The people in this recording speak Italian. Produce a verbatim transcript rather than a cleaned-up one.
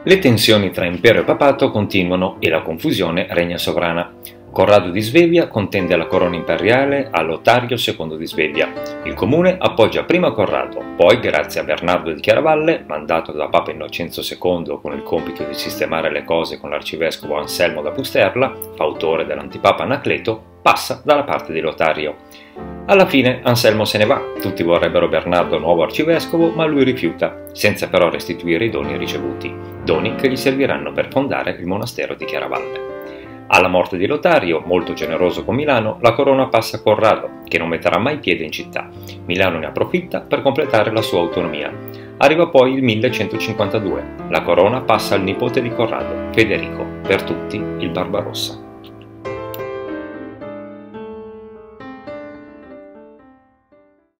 Le tensioni tra impero e papato continuano e la confusione regna sovrana. Corrado di Svevia contende alla corona imperiale a Lotario secondo di Svevia. Il comune appoggia prima Corrado, poi, grazie a Bernardo di Chiaravalle, mandato da Papa Innocenzo secondo con il compito di sistemare le cose con l'arcivescovo Anselmo da Pusterla, fautore dell'antipapa Anacleto, passa dalla parte di Lotario. Alla fine Anselmo se ne va, tutti vorrebbero Bernardo nuovo arcivescovo, ma lui rifiuta, senza però restituire i doni ricevuti, doni che gli serviranno per fondare il monastero di Chiaravalle. Alla morte di Lotario, molto generoso con Milano, la corona passa a Corrado, che non metterà mai piede in città. Milano ne approfitta per completare la sua autonomia. Arriva poi il millecentocinquantadue, la corona passa al nipote di Corrado, Federico, per tutti il Barbarossa.